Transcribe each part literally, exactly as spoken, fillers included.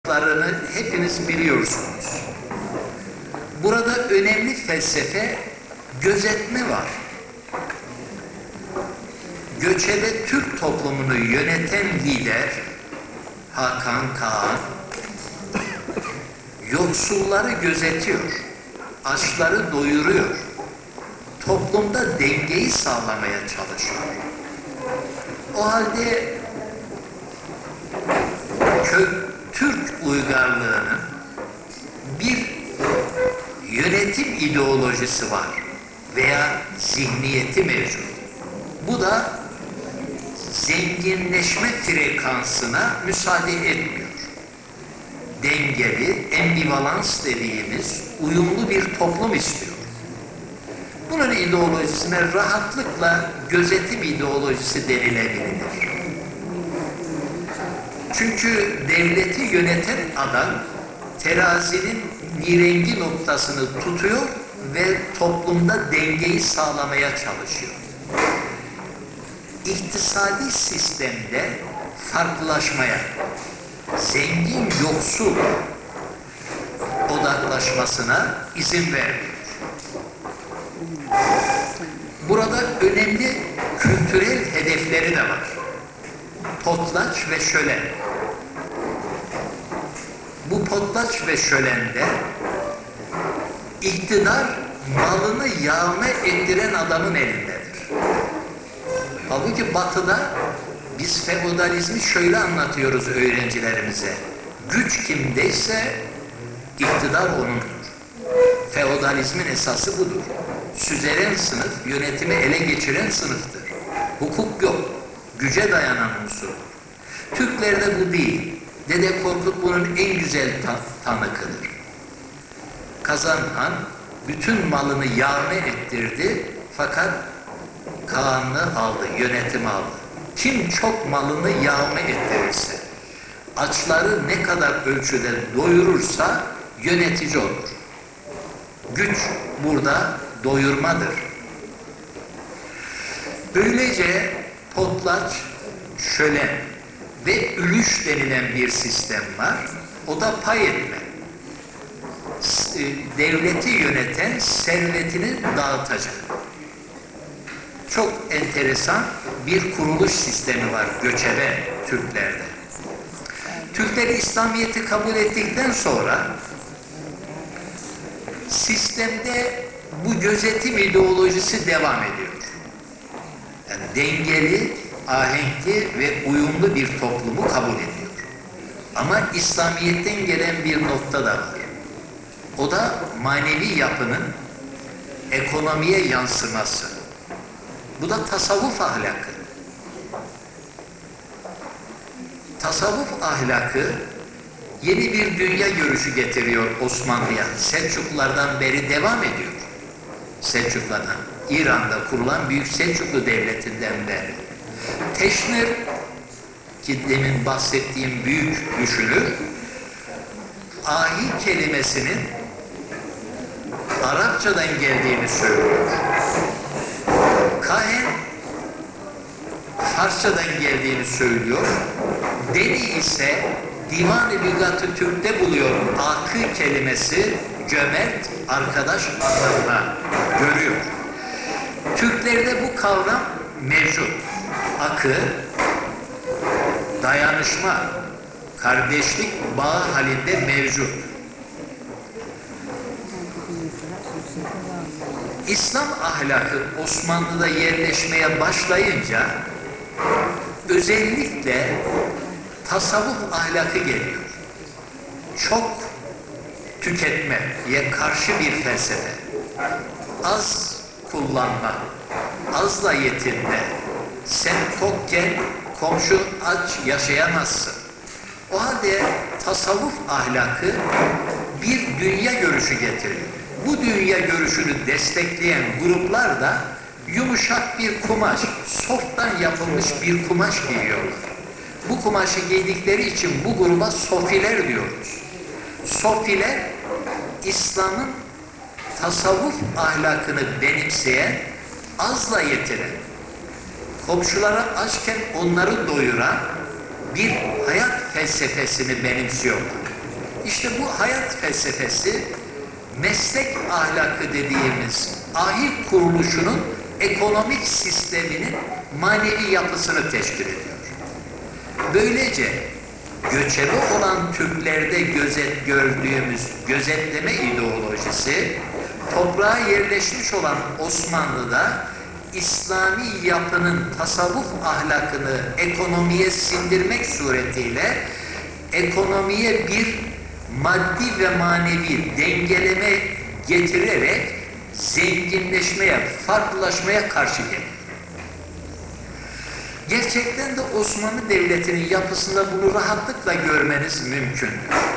kitaplarını hepiniz biliyorsunuz. Burada önemli felsefe gözetme var. Göçebe Türk toplumunu yöneten lider Hakan Kağan yoksulları gözetiyor, açları doyuruyor, toplumda dengeyi sağlamaya çalışıyor. O halde Türk uygarlığının bir yönetim ideolojisi var veya zihniyeti mevcut. Bu da zenginleşme frekansına müsaade etmiyor. Dengeli, ambivalans dediğimiz uyumlu bir toplum istiyor. Bunun ideolojisine rahatlıkla gözetim ideolojisi denilebilir. Çünkü devleti yöneten adam terazinin nirengi noktasını tutuyor ve toplumda dengeyi sağlamaya çalışıyor. İktisadi sistemde farklılaşmaya, zengin yoksul odaklaşmasına izin vermiyor. Burada önemli kültürel hedefleri de var. Potlaç ve şölen. Bu potlaç ve şölende iktidar malını yağma ettiren adamın elindedir. Halbuki Batı'da biz feodalizmi şöyle anlatıyoruz öğrencilerimize. Güç kimdeyse iktidar onundur. Feodalizmin esası budur. Süzeren sınıf, yönetimi ele geçiren sınıftır. Hukuk yok. Güce dayanan unsur. Türklerde bu değil. Dede Korkut bunun en güzel ta tanıkıdır. Kazan Han bütün malını yağma ettirdi fakat Kağan'ı aldı, yönetimi aldı. Kim çok malını yağma ettirirse, açları ne kadar ölçüde doyurursa yönetici olur. Güç burada doyurmadır. Böylece potlaç, şölen ve ülüş denilen bir sistem var. O da pay etme. Devleti yöneten servetini dağıtacak. Çok enteresan bir kuruluş sistemi var göçebe Türklerde. Türkler İslamiyet'i kabul ettikten sonra sistemde bu gözetim ideolojisi devam ediyor. Yani dengeli, ahenkli ve uyumlu bir toplumu kabul ediyor. Ama İslamiyet'ten gelen bir nokta da var. O da manevi yapının ekonomiye yansıması. Bu da tasavvuf ahlakı. Tasavvuf ahlakı yeni bir dünya görüşü getiriyor Osmanlı'ya. Selçuklulardan beri devam ediyor. Selçuklulardan. İran'da kurulan Büyük Selçuklu Devleti'nden beri. Teşnir, ki demin bahsettiğim büyük düşünür, ahi kelimesinin Arapçadan geldiğini söylüyor. Kahen, Farsçadan geldiğini söylüyor. Deni ise Divan-ı Lügat-ı Türk'te buluyor. Akı kelimesi cömert, arkadaş anlamına görüyor. Türklerde bu kavram mevcut. Akı, dayanışma, kardeşlik bağı halinde mevcut. İslam ahlakı Osmanlı'da yerleşmeye başlayınca özellikle tasavvuf ahlakı geliyor. Çok tüketmeye karşı bir felsefe. Az kullanma, azla yetinme. Sen tokken komşu aç yaşayamazsın. O halde tasavvuf ahlakı bir dünya görüşü getiriyor. Bu dünya görüşünü destekleyen gruplar da yumuşak bir kumaş, softtan yapılmış bir kumaş giyiyorlar. Bu kumaşı giydikleri için bu gruba sofiler diyoruz. Sofiler, İslam'ın tasavvuf ahlakını benimseyen, azla yetinen, komşulara açken onları doyuran bir hayat felsefesini benimsiyorlar. İşte bu hayat felsefesi meslek ahlakı dediğimiz ahit kuruluşunun ekonomik sisteminin manevi yapısını teşkil ediyor. Böylece göçebe olan Türklerde gözet gördüğümüz gözetleme ideolojisi, toprağa yerleşmiş olan Osmanlı'da İslami yapının tasavvuf ahlakını ekonomiye sindirmek suretiyle ekonomiye bir maddi ve manevi dengeleme getirerek zenginleşmeye, farklılaşmaya karşı geliyor. Gerçekten de Osmanlı Devleti'nin yapısında bunu rahatlıkla görmeniz mümkündür.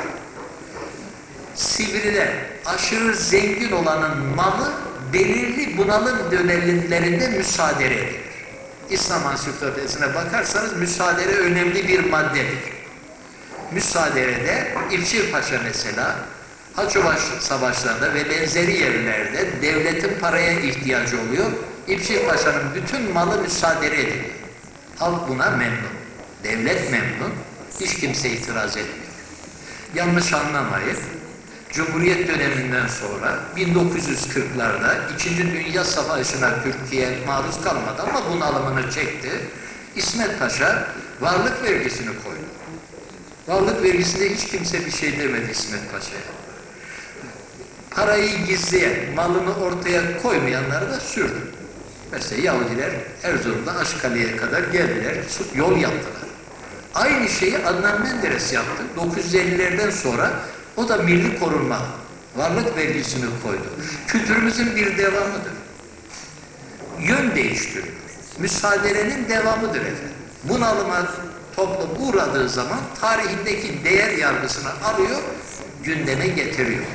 Sivriler, aşırı zengin olanın malı belirli bunalım dönemlerinde müsaade edilir. İslam Ansiklopedisine bakarsanız müsaade önemli bir maddedir. Müsaade'de İpçi Paşa mesela Haçobaş savaşlarında ve benzeri yerlerde devletin paraya ihtiyacı oluyor. İpçi Paşa'nın bütün malı müsaade ediliyor. Halk buna memnun. Devlet memnun. Hiç kimse itiraz etmiyor. Yanlış anlamayın. Cumhuriyet döneminden sonra bin dokuz yüz kırklarda İkinci Dünya Savaşı'na Türkiye maruz kalmadı ama bunalımını çekti. İsmet Paşa varlık vergisini koydu. Varlık vergisinde hiç kimse bir şey demedi İsmet Paşa'ya. Parayı gizleyen, malını ortaya koymayanları da sürdü. Mesela Yahudiler Erzurum'da Aşkale'ye kadar geldiler, yol yaptılar. Aynı şeyi Adnan Menderes yaptı. dokuz yüz ellilerden sonra o da milli korunma, varlık vergisini koydu. Kültürümüzün bir devamıdır. Yön değiştiriyor. Müsaadenin devamıdır efendim. Bunalıma toplum uğradığı zaman tarihindeki değer yargısını alıyor, gündeme getiriyor.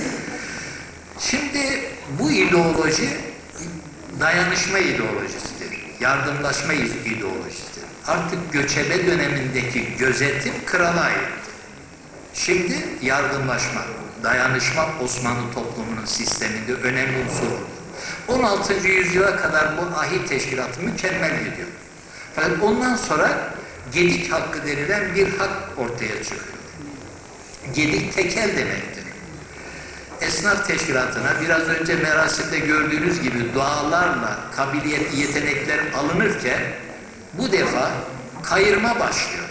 Şimdi bu ideoloji dayanışma ideolojisidir, yardımlaşma ideolojisidir. Artık göçebe dönemindeki gözetim krala aittir. Şimdi yardımlaşma, dayanışma Osmanlı toplumunun sisteminde önemli unsur. on altıncı yüzyıla kadar bu ahit teşkilatı mükemmel gidiyor. Fakat ondan sonra gedik hakkı denilen bir hak ortaya çıkıyor. Gedik tekel demektir. Esnaf teşkilatına biraz önce merasimde gördüğünüz gibi dualarla kabiliyet, yetenekler alınırken bu defa kayırma başlıyor.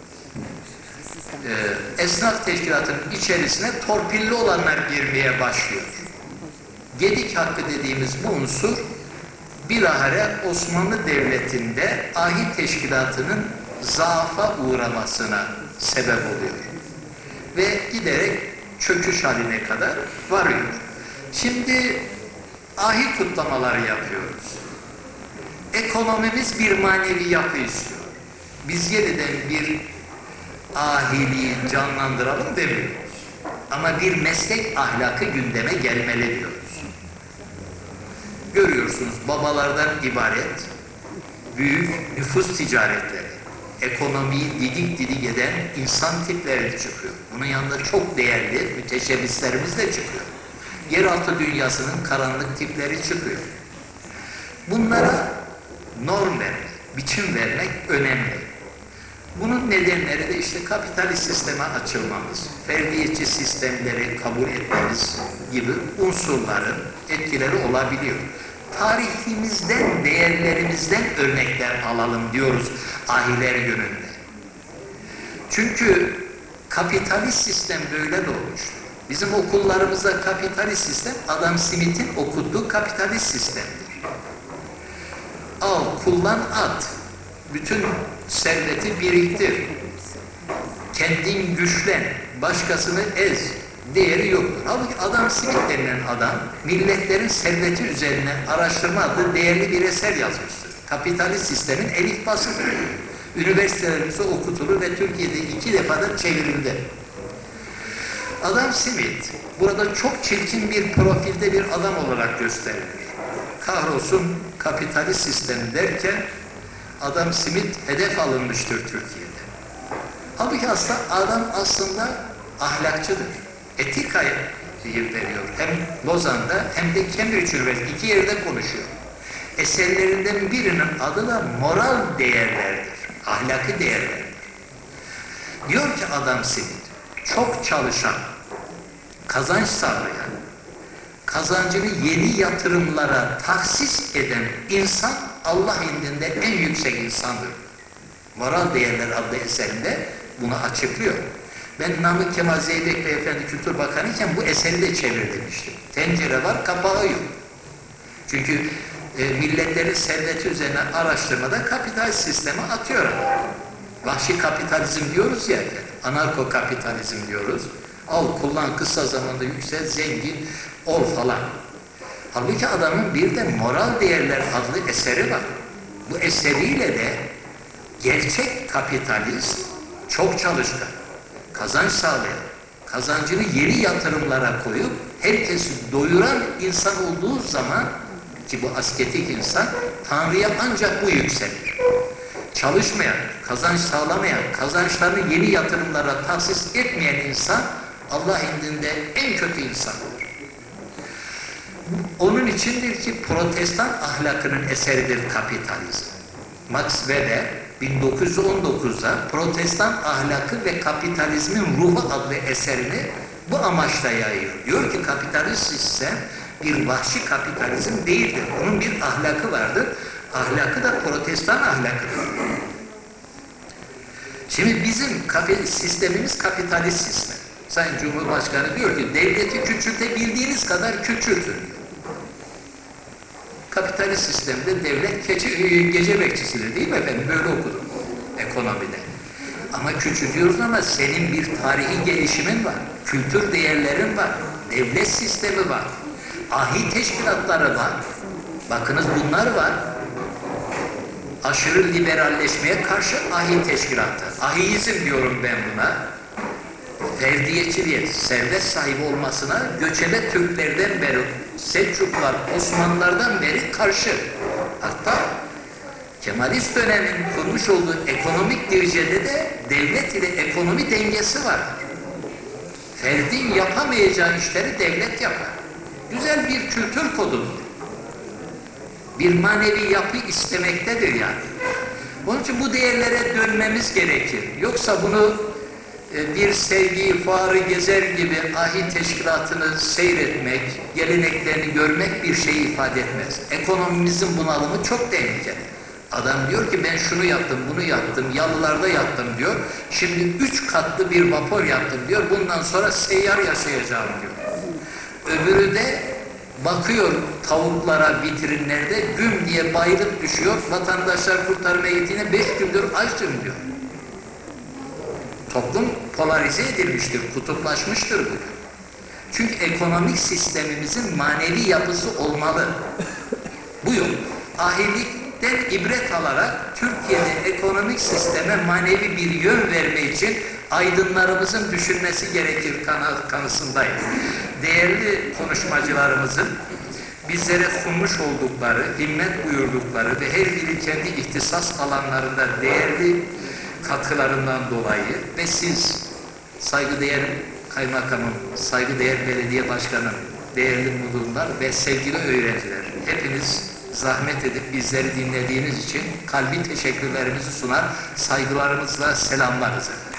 Ee, esnaf teşkilatının içerisine torpilli olanlar girmeye başlıyor. Gedik hakkı dediğimiz bu unsur bilahare Osmanlı Devleti'nde ahit teşkilatının zaafa uğramasına sebep oluyor. Ve giderek çöküş haline kadar varıyor. Şimdi ahit kutlamaları yapıyoruz. Ekonomimiz bir manevi yapı istiyor. Biz yeniden bir ahiliği canlandıralım demiyoruz. Ama bir meslek ahlakı gündeme gelmeli diyoruz. Görüyorsunuz babalardan ibaret büyük nüfus ticaretleri, ekonomiyi didik didik eden insan tipleri çıkıyor. Bunun yanında çok değerli müteşebbislerimiz de çıkıyor. Yeraltı dünyasının karanlık tipleri çıkıyor. Bunlara norm vermek, biçim vermek önemli. Bunun nedenleri de işte kapitalist sisteme açılmamız, ferdiyetçi sistemleri kabul etmemiz gibi unsurların etkileri olabiliyor. Tarihimizden, değerlerimizden örnekler alalım diyoruz ahiler yönünde. Çünkü kapitalist sistem böyle doğmuştur. Bizim okullarımızda kapitalist sistem, Adam Smith'in okuttuğu kapitalist sistemdir. Al, kullan, at. Bütün serveti biriktir. Kendin güçlen, başkasını ez. Değeri yoktur. Halbuki Adam Smith denilen adam, milletlerin serveti üzerine araştırma adlı değerli bir eser yazmıştır. Kapitalist sistemin elifbasıdır. Üniversitelerimizde okutulur ve Türkiye'de iki defada çevrildi. Adam Smith, burada çok çirkin bir profilde bir adam olarak gösterilir. Kahrolsun kapitalist sistem derken, Adam Smith hedef alınmıştır Türkiye'de. Halbuki aslında adam aslında ahlakçıdır. Etikayı veriyor. Hem Lozan'da hem de Cambridge Üniversitesi iki yerde konuşuyor. Eserlerinden birinin adı da moral değerlerdir. Ahlaki değerlerdir. Diyor ki Adam Smith, çok çalışan, kazanç sağlayan, kazancını yeni yatırımlara tahsis eden insan Allah indinde en yüksek insandır. Moral Değerler adlı eserinde bunu açıklıyor. Ben Namık Kemal Zeybek Beyefendi Kültür Bakanı iken bu eseri de çevirmiştim. Tencere var, kapağı yok. Çünkü e, milletlerin serveti üzerine araştırmada kapital sistemi atıyor. Vahşi kapitalizm diyoruz ya, anarko kapitalizm diyoruz. Al, kullan, kısa zamanda yüksel, zengin ol falan. Halbuki adamın bir de Moral Değerler adlı eseri var. Bu eseriyle de gerçek kapitalist çok çalışkan, kazanç sağlayan, kazancını yeni yatırımlara koyup herkesi doyuran insan olduğu zaman, ki bu asketik insan, Tanrı'ya ancak bu yükselir. Çalışmayan, kazanç sağlamayan, kazançlarını yeni yatırımlara tahsis etmeyen insan Allah indinde en kötü insandır. Onun içindir ki Protestan ahlakının eseridir kapitalizm. Max Weber bin dokuz yüz on dokuz'da Protestan Ahlakı ve Kapitalizmin Ruhu adlı eserini bu amaçla yayıyor. Diyor ki kapitalist sistem bir vahşi kapitalizm değildir. Onun bir ahlakı vardır. Ahlakı da Protestan ahlakıdır. Şimdi bizim sistemimiz kapitalist sistem. Sayın Cumhurbaşkanı diyor ki devleti küçültebildiğiniz kadar küçültün. Kapitalist sistemde devlet gece, gece bekçisidir değil mi efendim? Böyle okudum ekonomide. Ama küçültüyoruz ama senin bir tarihi gelişimin var. Kültür değerlerin var. Devlet sistemi var. Ahi teşkilatları var. Bakınız bunlar var. Aşırı liberalleşmeye karşı ahi teşkilatı. Ahiizm diyorum ben buna. Ferdiyetçiliğe, servet sahibi olmasına göçebe Türklerden beri, Selçuklular, Osmanlılardan beri karşı. Hatta Kemalist dönemin kurmuş olduğu ekonomik diricede de devlet ile ekonomi dengesi var. Ferdin yapamayacağı işleri devlet yapar. Güzel bir kültür kodudur. Bir manevi yapı istemektedir yani. Onun için bu değerlere dönmemiz gerekir. Yoksa bunu bir sevgi, fuarı gezer gibi ahi teşkilatını seyretmek, geleneklerini görmek bir şey ifade etmez. Ekonomimizin bunalımı çok tehlikeli. Adam diyor ki ben şunu yaptım, bunu yaptım, yalılarda yattım diyor. Şimdi üç katlı bir vapor yaptım diyor. Bundan sonra seyyar yaşayacağım diyor. Öbürü de bakıyor tavuklara vitrinlerde güm diye bayılıp düşüyor. Vatandaşlar kurtarma heyetine beş gündür açtım diyor. Toplum polarize edilmiştir, kutuplaşmıştır bu. Çünkü ekonomik sistemimizin manevi yapısı olmalı. Bu yok. Ahilikten ibret alarak Türkiye'de ekonomik sisteme manevi bir yön verme için aydınlarımızın düşünmesi gerekir kanısındayım. Değerli konuşmacılarımızın bizlere sunmuş oldukları, himmet buyurdukları ve her biri kendi ihtisas alanlarında değerli katkılarından dolayı ve siz saygıdeğer kaymakamım, saygıdeğer belediye başkanım, değerli müdürler ve sevgili öğrenciler, hepiniz zahmet edip bizleri dinlediğiniz için kalbi teşekkürlerimizi sunar, saygılarımızla selamlarız.